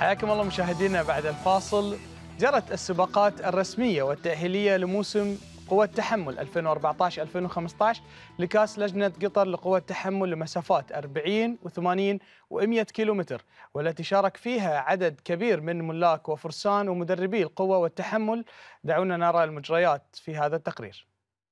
حياكم الله مشاهدينا. بعد الفاصل، جرت السباقات الرسمية والتأهيلية لموسم قوة تحمل 2014-2015 لكأس لجنة قطر لقوة تحمل لمسافات 40 و80 و100 كيلومتر، والتي شارك فيها عدد كبير من ملاك وفرسان ومدربي القوة والتحمل. دعونا نرى المجريات في هذا التقرير.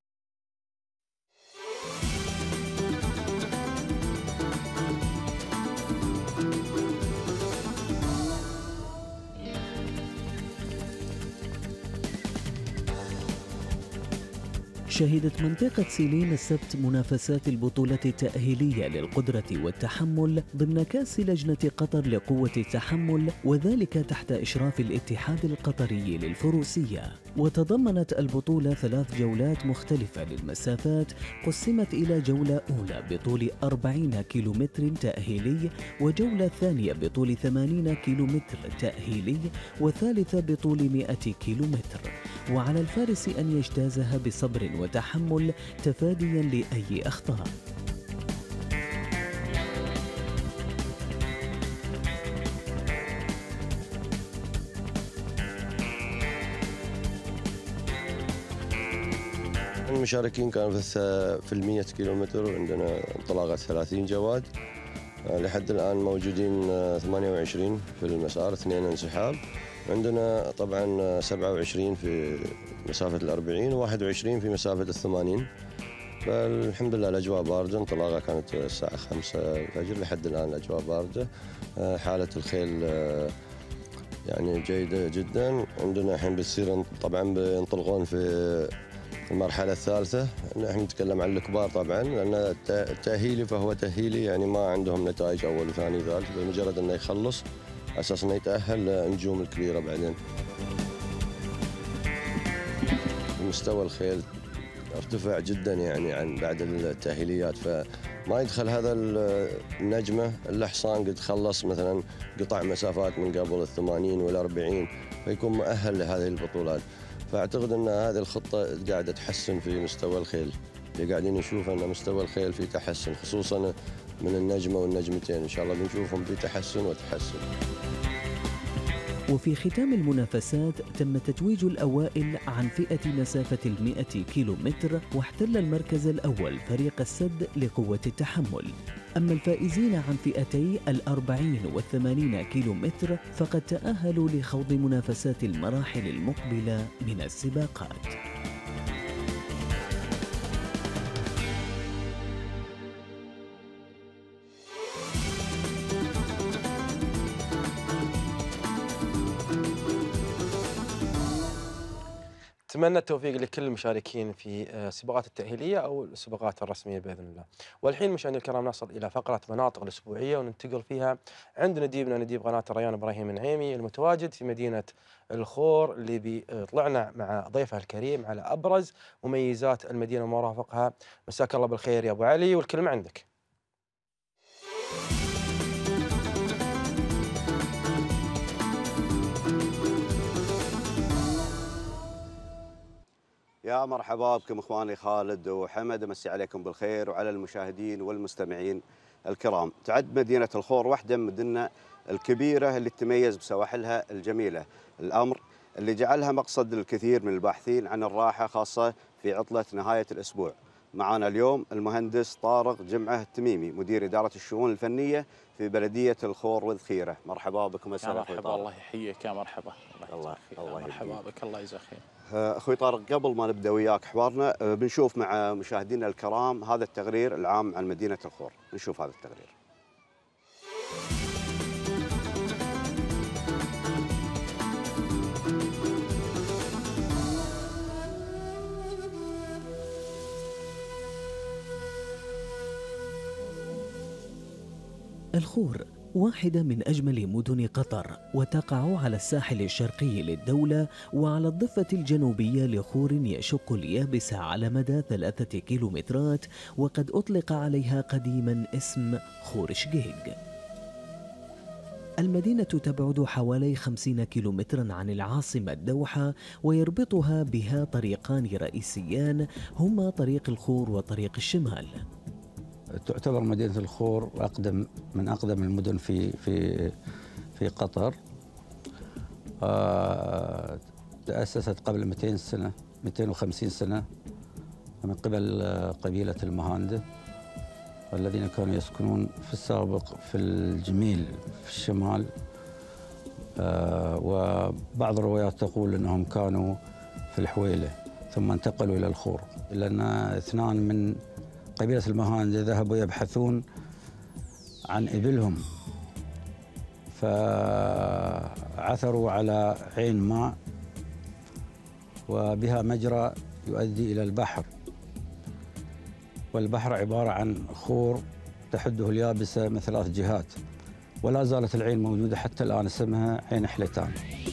شهدت منطقة سيلين السبت منافسات البطولة التأهيلية للقدرة والتحمل ضمن كأس لجنة قطر لقوة التحمل، وذلك تحت إشراف الاتحاد القطري للفروسية. وتضمنت البطولة 3 جولات مختلفة للمسافات، قسمت إلى جولة أولى بطول 40 كيلومتر تأهيلي، وجولة ثانية بطول 80 كيلومتر تأهيلي، وثالثة بطول 100 كيلومتر. وعلى الفارس أن يجتازها بصبر وتحمل تفاديا لأي أخطاء. المشاركين كانوا في 100 كيلومتر، عندنا انطلاقة 30 جواد. لحد الآن موجودين 28 في المسار، 2 انسحاب. عندنا طبعا 27 في مسافة 40 و21 في مسافة 80. فالحمد لله الأجواء باردة، انطلاقة كانت الساعة 5 الفجر. لحد الآن الأجواء باردة، حالة الخيل يعني جيدة جدا. عندنا الحين بتصير طبعا بينطلقون في المرحلة الثالثة. نحن نتكلم عن الكبار طبعا، لأن التأهيلي فهو تأهيلي، يعني ما عندهم نتائج أول وثاني ثالث، بمجرد أنه يخلص أساس أنه يتأهل للنجوم الكبيرة بعدين. مستوى الخيل ارتفع جدا يعني عن بعد التأهيليات، فما يدخل هذا النجمة إلا حصان قد خلص مثلا قطع مسافات من قبل 80 وال40، فيكون مؤهل لهذه البطولات. فأعتقد أن هذه الخطة قاعدة تحسن في مستوى الخيل، اللي قاعدين نشوف أن مستوى الخيل في تحسن، خصوصا من النجمة والنجمتين. إن شاء الله بنشوفهم في تحسن وتحسن. وفي ختام المنافسات تم تتويج الأوائل عن فئة مسافة 100 كيلومتر، واحتل المركز الأول فريق السد لقوة التحمل. أما الفائزين عن فئتي 40 و80 كيلومتر فقد تأهلوا لخوض منافسات المراحل المقبلة من السباقات. أتمنى التوفيق لكل المشاركين في السباقات التأهيلية أو السباقات الرسمية بإذن الله. والحين مشاهدينا الكرام نصل إلى فقرة مناطق الأسبوعية، وننتقل فيها عند نديب قناة الريان إبراهيم النعيمي المتواجد في مدينة الخور، اللي بيطلعنا مع ضيفه الكريم على أبرز مميزات المدينة ومرافقها. مساك الله بالخير يا أبو علي، والكلمة عندك. يا مرحبا بكم اخواني خالد وحمد، امسي عليكم بالخير وعلى المشاهدين والمستمعين الكرام. تعد مدينة الخور واحدة من المدن الكبيرة اللي تتميز بسواحلها الجميلة، الأمر اللي جعلها مقصد للكثير من الباحثين عن الراحة، خاصة في عطلة نهاية الأسبوع. معنا اليوم المهندس طارق جمعة التميمي، مدير إدارة الشؤون الفنية في بلدية الخور والذخيرة. مرحبا بكم. يا مرحبا، الله يحييك. يا مرحبا، الله مرحبا بك، الله يجزاك خير. أخوي طارق، قبل ما نبدأ وياك حوارنا بنشوف مع مشاهدينا الكرام هذا التقرير العام عن مدينة الخور. نشوف هذا التقرير. الخور واحدة من أجمل مدن قطر، وتقع على الساحل الشرقي للدولة وعلى الضفة الجنوبية لخور يشق اليابس على مدى 3 كيلومترات، وقد أطلق عليها قديما اسم خور شقيق. المدينة تبعد حوالي 50 كيلومترا عن العاصمة الدوحة، ويربطها بها طريقان رئيسيان هما طريق الخور وطريق الشمال. تعتبر مدينة الخور من أقدم المدن في قطر، تأسست قبل 200 سنة 250 سنة من قبل قبيلة المهاندة، والذين كانوا يسكنون في السابق في الجميل في الشمال. وبعض الروايات تقول أنهم كانوا في الحويلة ثم انتقلوا إلى الخور، لأن اثنان من قبيلة المهاندة ذهبوا يبحثون عن إبلهم، فعثروا على عين ماء وبها مجرى يؤدي إلى البحر، والبحر عبارة عن خور تحده اليابسة من 3 جهات، ولا زالت العين موجودة حتى الآن، اسمها عين حليتان.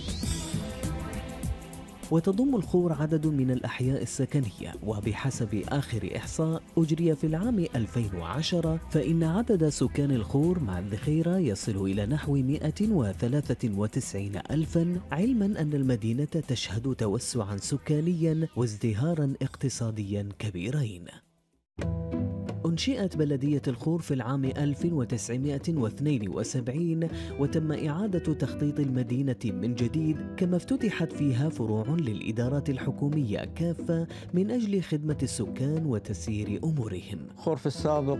وتضم الخور عدد من الأحياء السكنية، وبحسب آخر إحصاء أجري في العام 2010 فإن عدد سكان الخور مع الذخيرة يصل إلى نحو 193 ألفاً، علماً أن المدينة تشهد توسعاً سكانياً وازدهاراً اقتصادياً كبيرين. أنشئت بلدية الخور في العام 1972 وتم إعادة تخطيط المدينة من جديد، كما افتتحت فيها فروع للإدارات الحكومية كافة من أجل خدمة السكان وتسيير أمورهم. خور في السابق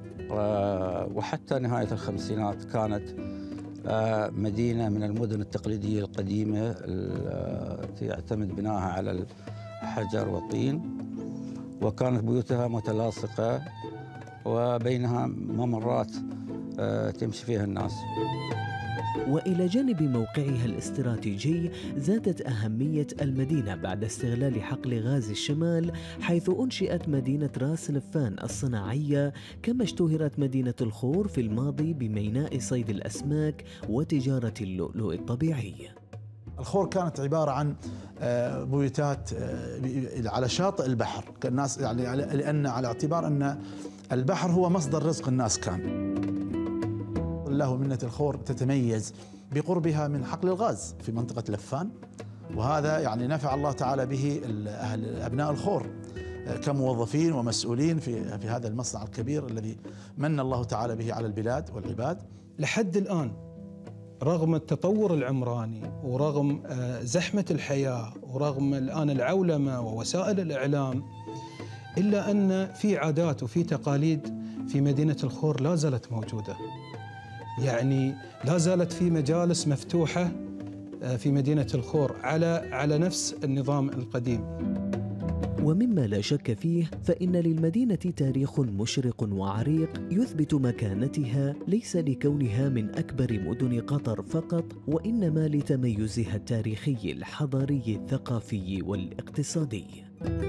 وحتى نهاية الخمسينات كانت مدينة من المدن التقليدية القديمة التي يعتمد بناءها على الحجر والطين، وكانت بيوتها متلاصقة وبينها ممرات تمشي فيها الناس. وإلى جانب موقعها الاستراتيجي، زادت أهمية المدينة بعد استغلال حقل غاز الشمال، حيث أنشئت مدينة راس لفان الصناعية، كما اشتهرت مدينة الخور في الماضي بميناء صيد الأسماك وتجارة اللؤلؤ الطبيعي. الخور كانت عبارة عن بيوتات على شاطئ البحر، الناس يعني لأن على اعتبار أن البحر هو مصدر رزق الناس كان. الله ومنة الخور تتميز بقربها من حقل الغاز في منطقة لفان، وهذا يعني نفع الله تعالى به أبناء الخور كموظفين ومسؤولين في هذا المصنع الكبير الذي من الله تعالى به على البلاد والعباد. لحد الآن رغم التطور العمراني ورغم زحمة الحياة ورغم الآن العولمة ووسائل الإعلام، إلا أن في عادات وفي تقاليد في مدينة الخور لا زالت موجودة. يعني لا زالت في مجالس مفتوحة في مدينة الخور على نفس النظام القديم. ومما لا شك فيه فإن للمدينة تاريخ مشرق وعريق يثبت مكانتها، ليس لكونها من أكبر مدن قطر فقط، وإنما لتميزها التاريخي الحضاري الثقافي والاقتصادي.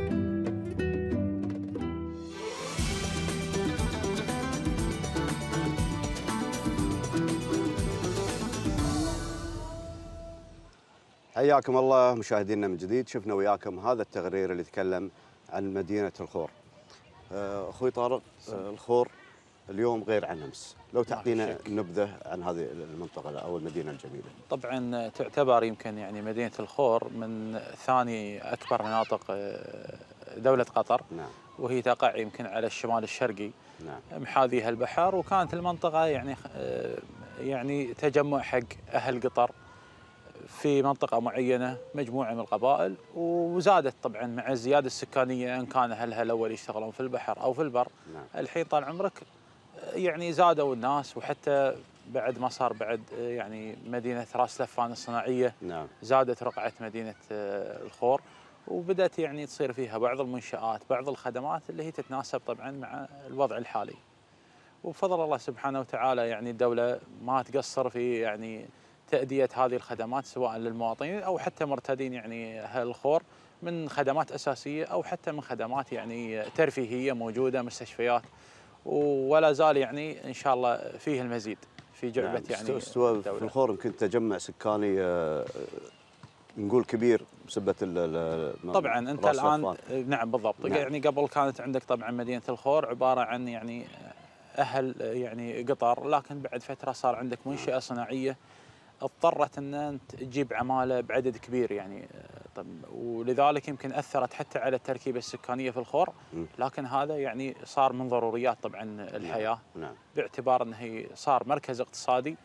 حياكم الله مشاهدينا من جديد. شفنا وياكم هذا التقرير اللي يتكلم عن مدينة الخور. أخوي طارق، الخور اليوم غير عن أمس، لو تعطينا نبذة عن هذه المنطقة أو المدينة الجميلة. طبعا تعتبر يمكن يعني مدينة الخور من ثاني أكبر مناطق دولة قطر. نعم. وهي تقع يمكن على الشمال الشرقي. نعم. محاذيها البحر، وكانت المنطقة يعني تجمع حق أهل قطر في منطقة معينة، مجموعة من القبائل، وزادت طبعا مع الزيادة السكانية، إن كان أهلها الأول يشتغلون في البحر أو في البر. نعم. الحين طال عمرك يعني زادوا الناس، وحتى بعد ما صار بعد يعني مدينة راس لفان الصناعية. نعم. زادت رقعة مدينة الخور، وبدأت يعني تصير فيها بعض المنشآت، بعض الخدمات اللي هي تتناسب طبعا مع الوضع الحالي. وبفضل الله سبحانه وتعالى يعني الدولة ما تقصر في يعني تأدية هذه الخدمات، سواء للمواطنين أو حتى مرتادين يعني أهل الخور، من خدمات أساسية أو حتى من خدمات يعني ترفيهية موجودة، مستشفيات، ولا زال يعني إن شاء الله فيه المزيد في جعبة. نعم. يعني استوى في الخور يمكن تجمع سكاني نقول كبير بسبة طبعا أنت الآن. نعم بالضبط. نعم. يعني قبل كانت عندك طبعا مدينة الخور عبارة عن يعني أهل يعني قطر، لكن بعد فترة صار عندك منشأة صناعية اضطرت ان تجيب عماله بعدد كبير يعني، ولذلك يمكن اثرت حتى على التركيبه السكانيه في الخور، لكن هذا يعني صار من ضروريات طبعا الحياه. نعم. باعتبار انه صار مركز اقتصادي،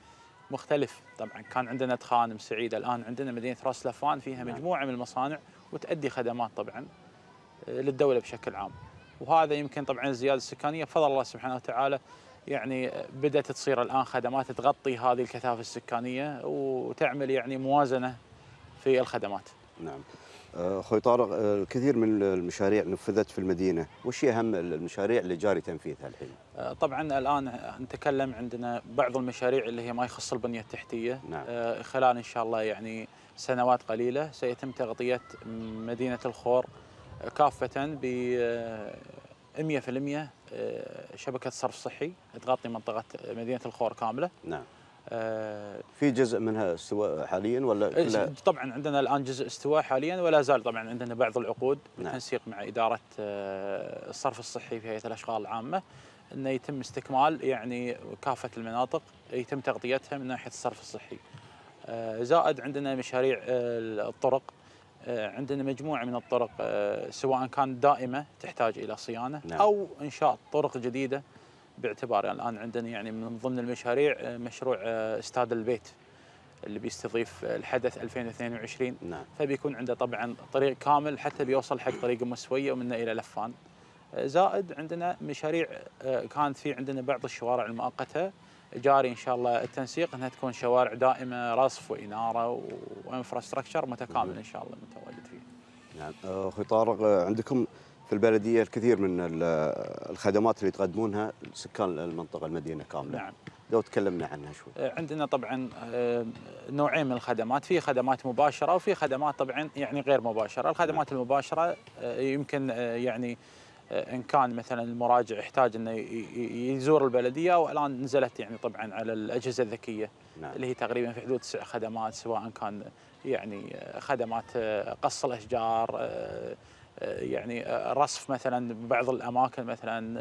مختلف. طبعا كان عندنا تخانم سعيده، الان عندنا مدينه راس لفان فيها مجموعه من المصانع وتؤدي خدمات طبعا للدوله بشكل عام. وهذا يمكن طبعا الزياده السكانيه بفضل الله سبحانه وتعالى يعني بدات تصير الان خدمات تغطي هذه الكثافه السكانيه وتعمل يعني موازنه في الخدمات. نعم. اخوي طارق، الكثير من المشاريع نفذت في المدينه، وش هي اهم المشاريع اللي جاري تنفيذها الحين؟ طبعا الان نتكلم عندنا بعض المشاريع اللي هي ما يخص البنيه التحتيه. نعم. خلال ان شاء الله يعني سنوات قليله سيتم تغطيه مدينه الخور كافه ب 100% شبكه صرف صحي تغطي منطقه مدينه الخور كامله. نعم. في جزء منها استواء حاليا ولا كلها؟ طبعا عندنا الان جزء استواء حاليا، ولا زال طبعا عندنا بعض العقود بالتنسيق مع اداره الصرف الصحي في هيئه الاشغال العامه انه يتم استكمال يعني كافه المناطق يتم تغطيتها من ناحيه الصرف الصحي. زائد عندنا مشاريع الطرق، عندنا مجموعه من الطرق سواء كانت دائمه تحتاج الى صيانه او انشاء طرق جديده، باعتبار يعني الان عندنا يعني من ضمن المشاريع مشروع استاد البيت اللي بيستضيف الحدث 2022. نعم. فبيكون عنده طبعا طريق كامل حتى بيوصل حق طريق مسويه ومنه الى لفان. زائد عندنا مشاريع كانت في عندنا بعض الشوارع المؤقته جاري ان شاء الله التنسيق انها تكون شوارع دائمه رصف واناره وانفراستراكشر متكامل ان شاء الله متواجد فيه. نعم. اخوي طارق، عندكم في البلديه الكثير من الخدمات اللي تقدمونها لسكان المنطقه المدينه كامله. نعم. لو تكلمنا عنها شوي. عندنا طبعا نوعين من الخدمات، في خدمات مباشره وفي خدمات طبعا يعني غير مباشره. الخدمات المباشره يمكن يعني ان كان مثلا المراجع يحتاج انه يزور البلديه، والان نزلت يعني طبعا على الاجهزه الذكيه. نعم. اللي هي تقريبا في حدود 9 خدمات، سواء كان يعني خدمات قص الاشجار، يعني رصف مثلا ببعض الاماكن، مثلا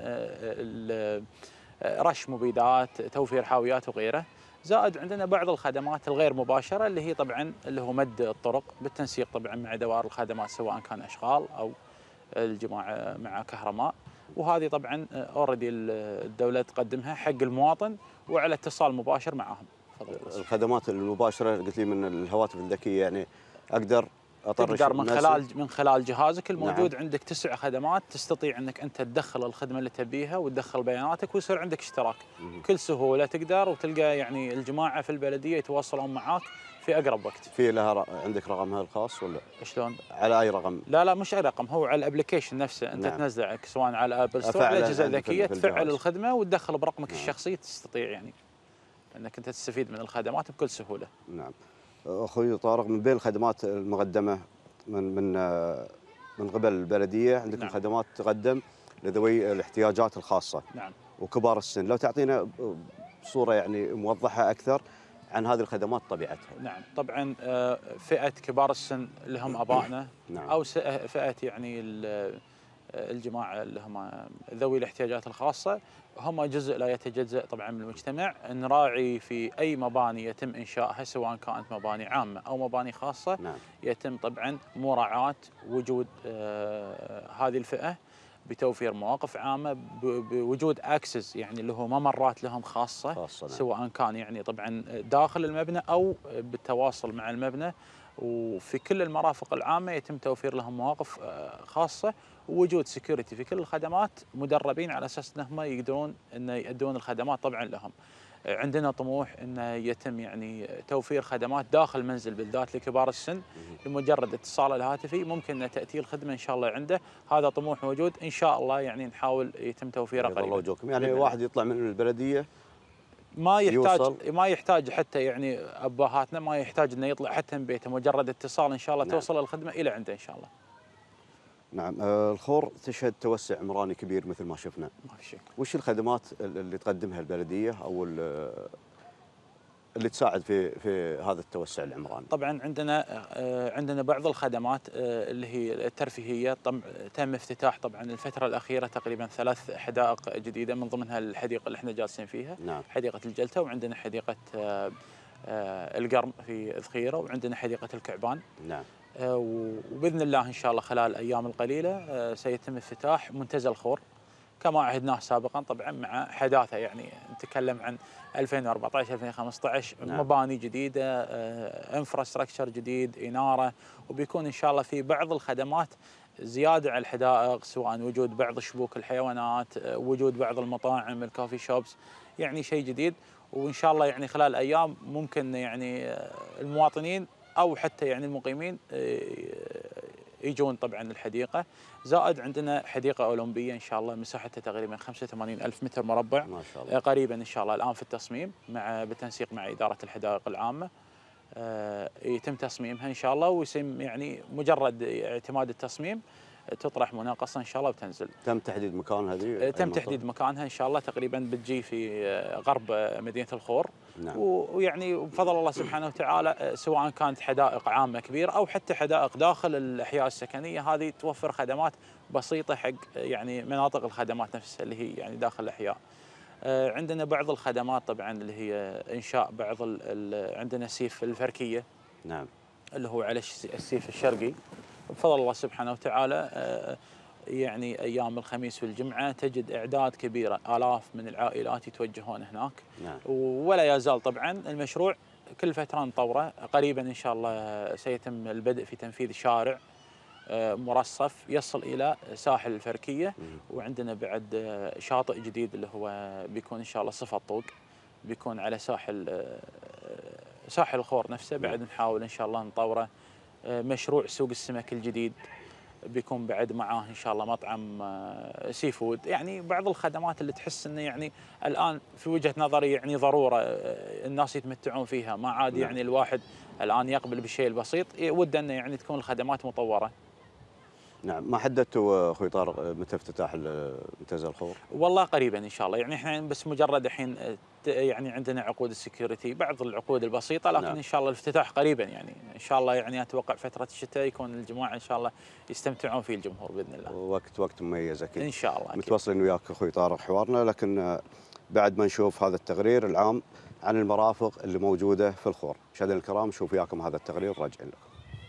رش مبيدات، توفير حاويات وغيره. زائد عندنا بعض الخدمات الغير مباشره اللي هي طبعا اللي هو مد الطرق بالتنسيق طبعا مع دوائر الخدمات، سواء كان اشغال او الجماعه مع كهرباء. وهذه طبعا اوريدي الدوله تقدمها حق المواطن وعلى اتصال مباشر معهم. الخدمات المباشره قلت لي من الهواتف الذكيه، يعني اقدر اطرش تقدر من خلال جهازك الموجود. نعم. عندك 9 خدمات تستطيع انك انت تدخل الخدمه اللي تبيها وتدخل بياناتك ويصير عندك اشتراك بكل سهوله تقدر، وتلقى يعني الجماعه في البلديه يتواصلون معاك في اقرب وقت. في لها عندك رقمها الخاص ولا شلون؟ على اي رقم؟ لا مش اي رقم، هو على الابلكيشن نفسه. انت تنزله سواء على ابل ستور على الاجهزه الذكيه، تفعل الخدمه وتدخل برقمك الشخصي، تستطيع يعني انك انت تستفيد من الخدمات بكل سهوله. نعم. اخوي طارق، من بين الخدمات المقدمه من قبل البلديه عندكم نعم. خدمات تقدم لذوي الاحتياجات الخاصه. نعم. وكبار السن، لو تعطينا صوره يعني موضحه اكثر عن هذه الخدمات طبيعتها. نعم. طبعا فئه كبار السن اللي هم ابائنا. نعم. او فئه يعني الجماعه اللي هم ذوي الاحتياجات الخاصه، هم جزء لا يتجزأ طبعا من المجتمع. نراعي في اي مباني يتم انشائها سواء كانت مباني عامه او مباني خاصه. نعم. يتم طبعا مراعاه وجود هذه الفئه بتوفير مواقف عامه، بوجود اكسس يعني اللي هو ممرات لهم خاصه. نعم. سواء كان يعني طبعا داخل المبنى او بالتواصل مع المبنى. وفي كل المرافق العامه يتم توفير لهم مواقف خاصه، ووجود سكيورتي في كل الخدمات مدربين على اساس انهم يقدرون ان يؤدون الخدمات طبعا لهم. عندنا طموح انه يتم يعني توفير خدمات داخل المنزل بالذات لكبار السن، لمجرد اتصاله الهاتفي ممكن ان تاتي الخدمه ان شاء الله عنده. هذا طموح موجود ان شاء الله، يعني نحاول يتم توفيره قريبا. الله يوجهكم. يعني واحد يطلع من البلديه ما يحتاج حتى يعني ابهاتنا ما يحتاج انه يطلع حتى من بيته، مجرد اتصال ان شاء الله. نعم. توصل الخدمه الى عنده ان شاء الله. نعم. الخور تشهد توسع عمراني كبير مثل ما شفنا. ما في شك. وش الخدمات اللي تقدمها البلديه او اللي تساعد في هذا التوسع العمراني؟ طبعا عندنا بعض الخدمات اللي هي الترفيهيه. تم افتتاح طبعا الفتره الاخيره تقريبا 3 حدائق جديده، من ضمنها الحديقه اللي احنا جالسين فيها. نعم. حديقه الجلته، وعندنا حديقه القرم في ذخيره، وعندنا حديقه الكعبان. نعم. وباذن الله ان شاء الله خلال الايام القليله سيتم افتتاح منتزه الخور كما عهدناه سابقا طبعا مع حداثه، يعني نتكلم عن 2014 2015 مباني جديده، انفراستراكشر جديد، اناره، وبيكون ان شاء الله في بعض الخدمات زياده على الحدائق، سواء وجود بعض شبوك الحيوانات، وجود بعض المطاعم، الكوفي شوبس، يعني شيء جديد. وان شاء الله يعني خلال ايام ممكن يعني المواطنين او حتى يعني المقيمين يجون طبعا الحديقه. زائد عندنا حديقه اولمبيه ان شاء الله مساحتها تقريبا 85,000 متر مربع ما شاء الله. قريبا ان شاء الله الان في التصميم بالتنسيق مع اداره الحدائق العامه. يتم تصميمها ان شاء الله، ويتم يعني مجرد اعتماد التصميم تطرح مناقصه ان شاء الله وتنزل. تم تحديد مكان هذه؟ تم تحديد مكانها ان شاء الله، تقريبا بتجي في غرب مدينه الخور. نعم. ويعني بفضل الله سبحانه وتعالى سواء كانت حدائق عامه كبيره او حتى حدائق داخل الاحياء السكنيه، هذه توفر خدمات بسيطه حق يعني مناطق الخدمات نفسها اللي هي يعني داخل الاحياء. عندنا بعض الخدمات طبعا اللي هي انشاء بعض عندنا سيف الفركيه. نعم. اللي هو على السيف الشرقي. بفضل الله سبحانه وتعالى يعني ايام الخميس والجمعه تجد اعداد كبيره، الاف من العائلات يتوجهون هناك. نعم. ولا يزال طبعا المشروع كل فتره نطوره. قريبا ان شاء الله سيتم البدء في تنفيذ شارع مرصف يصل الى ساحل الفركيه، وعندنا بعد شاطئ جديد اللي هو بيكون ان شاء الله صفة طوق، بيكون على ساحل الخور نفسه. بعد نحاول ان شاء الله نطوره. مشروع سوق السمك الجديد بيكون بعد معاه ان شاء الله مطعم سي فود. يعني بعض الخدمات اللي تحس انه يعني الان في وجهه نظري يعني ضروره الناس يتمتعون فيها، ما عاد يعني الواحد الان يقبل بالشيء البسيط، وده انه يعني تكون الخدمات مطوره. نعم. ما حددتوا اخوي طارق متى افتتاح منتزه الخور؟ والله قريبا ان شاء الله، يعني احنا بس مجرد الحين يعني عندنا عقود السكيورتي، بعض العقود البسيطه، لكن نعم. ان شاء الله الافتتاح قريبا، يعني ان شاء الله يعني اتوقع فتره الشتاء يكون الجماعه ان شاء الله يستمتعون فيه الجمهور باذن الله. وقت مميز اكيد. ان شاء الله. متواصلين وياك اخوي طارق حوارنا، لكن بعد ما نشوف هذا التقرير العام عن المرافق اللي موجوده في الخور. مشاهدينا الكرام نشوف وياكم هذا التقرير راجعين لكم.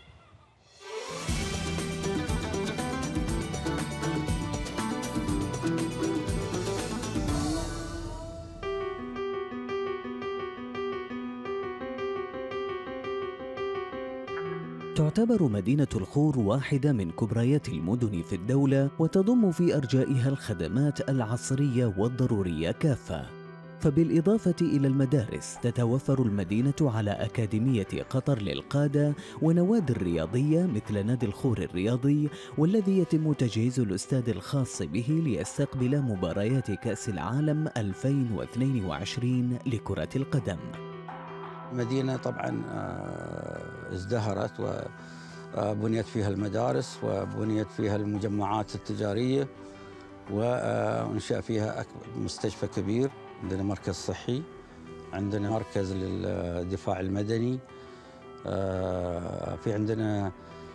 تعتبر مدينة الخور واحدة من كبريات المدن في الدولة، وتضم في أرجائها الخدمات العصرية والضرورية كافة. فبالإضافة إلى المدارس تتوفر المدينة على أكاديمية قطر للقادة ونوادي رياضية مثل نادي الخور الرياضي، والذي يتم تجهيز الاستاد الخاص به ليستقبل مباريات كأس العالم 2022 لكرة القدم. مدينة طبعا ازدهرت وبنيت فيها المدارس وبنيت فيها المجمعات التجارية، وانشأ فيها مستشفى كبير، عندنا مركز صحي، عندنا مركز للدفاع المدني، في عندنا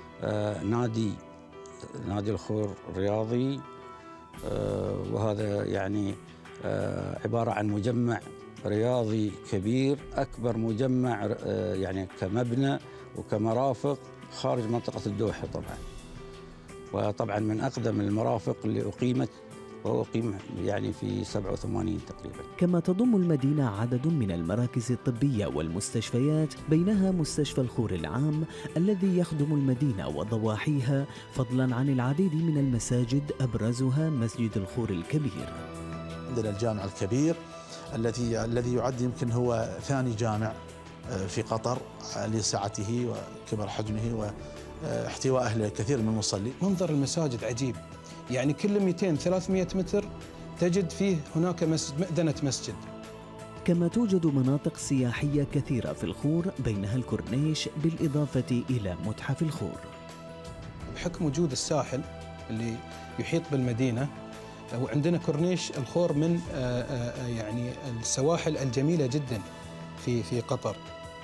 نادي الخور الرياضي، وهذا يعني عبارة عن مجمع رياضي كبير، أكبر مجمع يعني كمبنى وكمرافق خارج منطقة الدوحة طبعا. وطبعا من أقدم المرافق اللي أقيمت، وهو أقيم يعني في 87 تقريبا. كما تضم المدينة عدد من المراكز الطبية والمستشفيات، بينها مستشفى الخور العام الذي يخدم المدينة وضواحيها، فضلا عن العديد من المساجد أبرزها مسجد الخور الكبير. عندنا الجامع الكبير الذي يعد يمكن هو ثاني جامع في قطر لسعته وكبر حجمه واحتوائه لكثير من المصلين. منظر المساجد عجيب، يعني كل 200-300 متر تجد فيه هناك مأذنة مسجد. كما توجد مناطق سياحية كثيرة في الخور، بينها الكورنيش بالإضافة إلى متحف الخور. بحكم وجود الساحل اللي يحيط بالمدينة، وعندنا كورنيش الخور من يعني السواحل الجميلة جدا في قطر.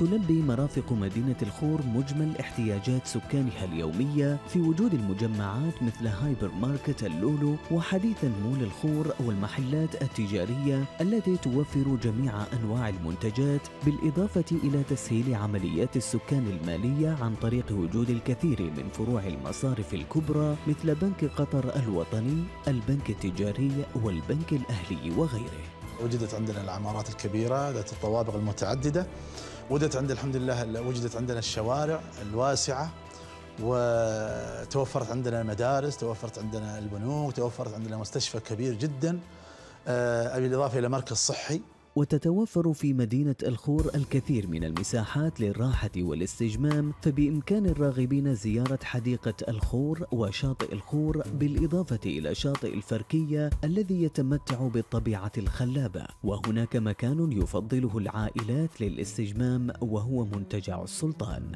تلبي مرافق مدينة الخور مجمل احتياجات سكانها اليومية في وجود المجمعات مثل هايبر ماركت اللولو وحديثا مول الخور والمحلات التجارية التي توفر جميع أنواع المنتجات، بالإضافة إلى تسهيل عمليات السكان المالية عن طريق وجود الكثير من فروع المصارف الكبرى مثل بنك قطر الوطني، البنك التجاري والبنك الأهلي وغيره. وجدت عندنا العمارات الكبيرة ذات الطوابق المتعددة، وجدت عندنا الحمد لله وجدت عندنا الشوارع الواسعة، وتوفرت عندنا المدارس، توفرت عندنا البنوك، توفرت عندنا مستشفى كبير جدا، بالإضافة إلى مركز صحي. وتتوفر في مدينة الخور الكثير من المساحات للراحة والاستجمام، فبإمكان الراغبين زيارة حديقة الخور وشاطئ الخور بالإضافة إلى شاطئ الفركية الذي يتمتع بالطبيعة الخلابة. وهناك مكان يفضله العائلات للاستجمام وهو منتجع السلطان.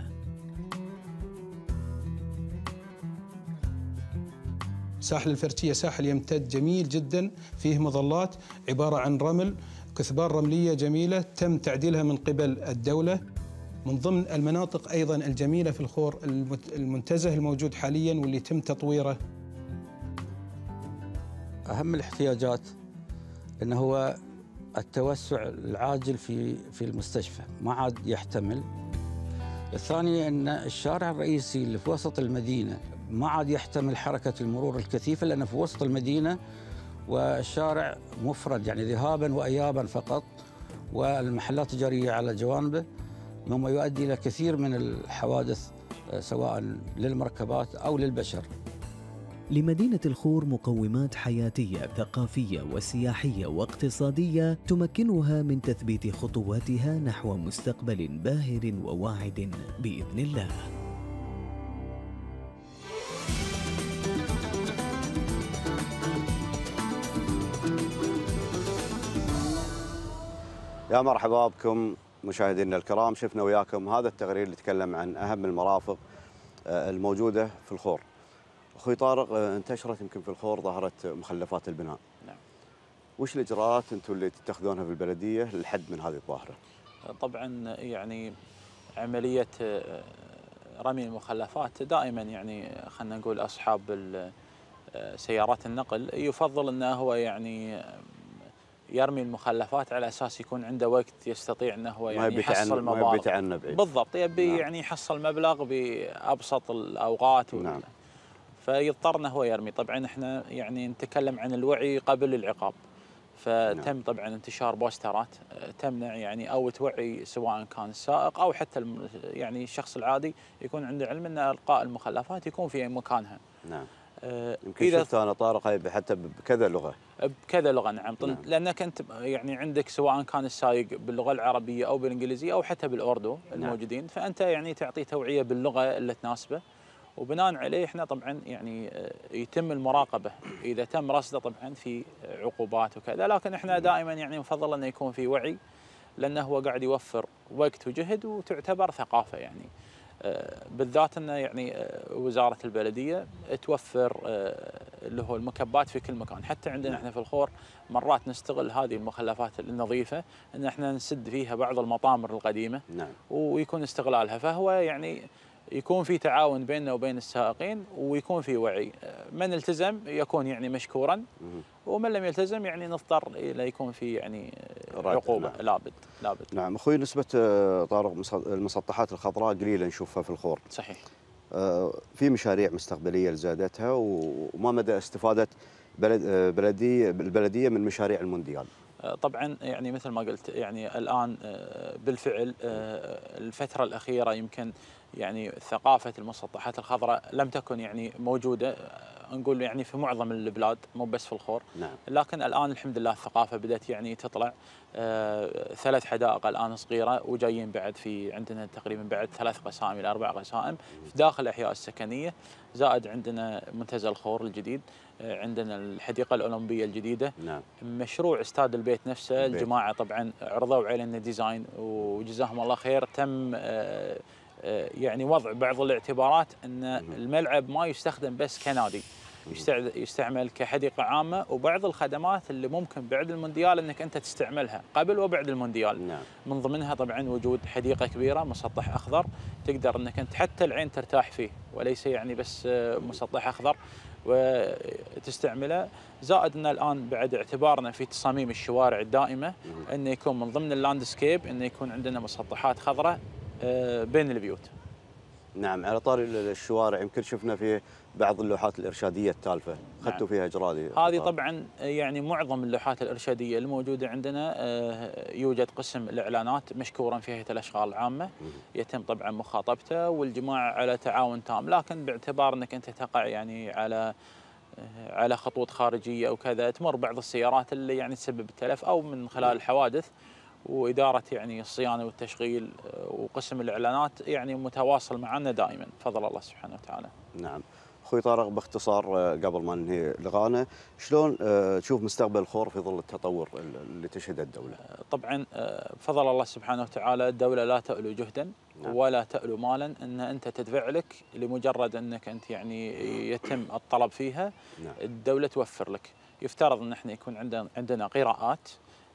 ساحل الفركية ساحل يمتد جميل جدا، فيه مظلات عبارة عن رمل، كثبان رملية جميلة تم تعديلها من قبل الدولة. من ضمن المناطق أيضا الجميلة في الخور المنتزه الموجود حاليا واللي تم تطويره. أهم الاحتياجات أنه هو التوسع العاجل في المستشفى، ما عاد يحتمل. الثاني أن الشارع الرئيسي اللي في وسط المدينة ما عاد يحتمل حركة المرور الكثيفة، لأنه في وسط المدينة والشارع مفرد، يعني ذهابا وإيابا فقط، والمحلات التجارية على جوانبه، مما يؤدي إلى كثير من الحوادث سواء للمركبات أو للبشر. لمدينة الخور مقومات حياتية ثقافية وسياحية واقتصادية تمكنها من تثبيت خطواتها نحو مستقبل باهر وواعد بإذن الله. يا مرحبا بكم مشاهدينا الكرام، شفنا وياكم هذا التقرير اللي يتكلم عن أهم المرافق الموجودة في الخور. أخوي طارق، انتشرت يمكن في الخور ظاهرة مخلفات البناء. نعم. وش الإجراءات أنتم اللي تتخذونها في البلدية للحد من هذه الظاهرة؟ طبعا يعني عملية رمي المخلفات دائما يعني خلينا نقول أصحاب سيارات النقل يفضل أنه هو يعني يرمي المخلفات على اساس يكون عنده وقت يستطيع انه هو يعني يحصل مبالغ. ما يتعنى بعيد. بالضبط، يبي نعم. يعني يحصل مبلغ بابسط الاوقات. نعم. فيضطر انه هو يرمي. طبعا احنا يعني نتكلم عن الوعي قبل العقاب. فتم نعم. طبعا انتشار بوسترات تمنع يعني او توعي سواء كان السائق او حتى يعني الشخص العادي يكون عنده علم ان القاء المخلفات يكون في مكانها. نعم. يمكن شفت انا طارق حتى بكذا لغه. بكذا لغه نعم. نعم. لانك انت يعني عندك سواء كان السايق باللغه العربيه او بالانجليزيه او حتى بالاردو الموجودين. نعم. فانت يعني تعطيه توعيه باللغه اللي تناسبه، وبناء عليه احنا طبعا يعني يتم المراقبه اذا تم رصده طبعا في عقوبات وكذا، لكن احنا دائما يعني نفضل انه يكون في وعي، لانه هو قاعد يوفر وقت وجهد وتعتبر ثقافه يعني. بالذات انه يعني وزاره البلديه توفر اللي هو المكبات في كل مكان. حتى عندنا احنا في الخور مرات نستغل هذه المخلفات النظيفه ان احنا نسد فيها بعض المطامر القديمه. نعم. ويكون استغلالها، فهو يعني يكون في تعاون بيننا وبين السائقين ويكون في وعي. من التزم يكون يعني مشكورا، ومن لم يلتزم يعني نضطر الى يكون في يعني عقوبه. نعم. لابد. نعم. اخوي نسبه طارق المسطحات الخضراء قليله نشوفها في الخور. صحيح. في مشاريع مستقبليه لزيادتها، وما مدى استفاده البلديه من مشاريع المونديال؟ طبعا يعني مثل ما قلت يعني الان بالفعل الفتره الاخيره يمكن يعني ثقافه المسطحات الخضراء لم تكن يعني موجوده نقول يعني في معظم البلاد مو بس في الخور. نعم. لكن الان الحمد لله الثقافه بدات يعني تطلع. 3 حدائق الان صغيره وجايين بعد في عندنا تقريبا بعد 3 قسائم الى 4 قسائم في داخل الاحياء السكنيه، زائد عندنا منتزه الخور الجديد، عندنا الحديقه الاولمبيه الجديده. نعم. مشروع استاد البيت نفسه الجماعه طبعا عرضوا علينا ديزاين وجزاهم الله خير. تم يعني وضع بعض الاعتبارات ان الملعب ما يستخدم بس كنادي، يستعمل كحديقة عامة، وبعض الخدمات اللي ممكن بعد المونديال أنك أنت تستعملها قبل وبعد المونديال. نعم. من ضمنها طبعا وجود حديقة كبيرة مسطح أخضر تقدر أنك أنت حتى العين ترتاح فيه، وليس يعني بس مسطح أخضر وتستعمله. زائد أن الآن بعد اعتبارنا في تصاميم الشوارع الدائمة أنه يكون من ضمن اللاندسكيب أنه يكون عندنا مسطحات خضراء بين البيوت. نعم، على طاري الشوارع يمكن شفنا فيه بعض اللوحات الإرشادية التالفة، أخذتوا فيها إجراء هذه طبعا يعني معظم اللوحات الإرشادية الموجودة عندنا يوجد قسم الإعلانات مشكورا في هيئة الأشغال العامة، يتم طبعا مخاطبته والجماعة على تعاون تام، لكن باعتبار أنك أنت تقع يعني على خطوط خارجية أو كذا، تمر بعض السيارات اللي يعني تسبب التلف أو من خلال الحوادث، وإدارة يعني الصيانة والتشغيل وقسم الإعلانات يعني متواصل معنا دائما بفضل الله سبحانه وتعالى. نعم. أخوي طارق، باختصار قبل ما ننهي لقاءنا، شلون تشوف مستقبل الخور في ظل التطور اللي تشهده الدولة؟ طبعا بفضل الله سبحانه وتعالى الدولة لا تألو جهدا ولا تألو مالا أن أنت تدفع لك لمجرد أنك أنت يعني يتم الطلب فيها. الدولة توفر لك. يفترض أن احنا يكون عندنا قراءات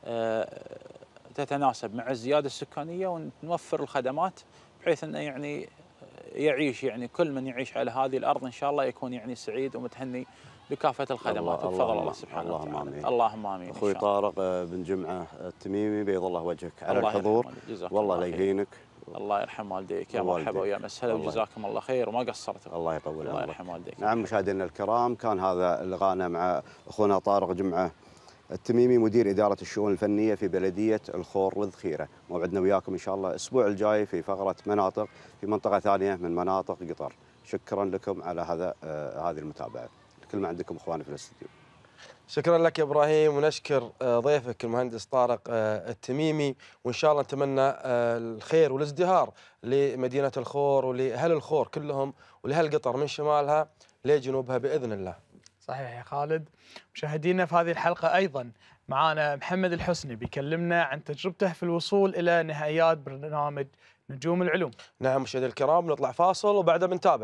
تتناسب مع الزيادة السكانية، ونوفر الخدمات بحيث أنه يعني يعيش يعني كل من يعيش على هذه الأرض إن شاء الله يكون يعني سعيد ومتهني بكافة الخدمات بفضل الله سبحانه وتعالى. اللهم آمين. أخوي طارق بن جمعة التميمي، بيض الله وجهك على الحضور، والله لا يهينك. الله يرحم والديك، يا مرحبا ويا مسهلا، وجزاكم الله خير وما قصرتوا. الله يطول عمرك. الله يرحم والديك. نعم مشاهدينا الكرام، كان هذا لقاءنا مع أخونا طارق جمعة التميمي، مدير إدارة الشؤون الفنية في بلدية الخور والذخيرة. موعدنا وياكم إن شاء الله الأسبوع الجاي في فقرة مناطق في منطقة ثانية من مناطق قطر. شكرا لكم على هذه المتابعة. الكلمة عندكم إخواني في الاستديو. شكرا لك يا إبراهيم، ونشكر ضيفك المهندس طارق التميمي، وإن شاء الله نتمنى الخير والازدهار لمدينة الخور ولأهل الخور كلهم ولأهل قطر من شمالها لجنوبها بإذن الله. صحيح يا خالد. مشاهدينا، في هذه الحلقة أيضا معنا محمد الحسني بيكلمنا عن تجربته في الوصول إلى نهائيات برنامج نجوم العلوم. نعم مشاهدينا الكرام، نطلع فاصل وبعدها بنتابع.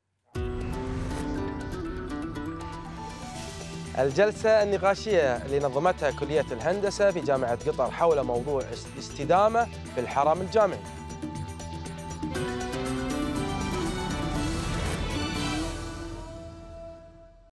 الجلسة النقاشية اللي نظمتها كلية الهندسة في جامعة قطر حول موضوع استدامة في الحرم الجامعي.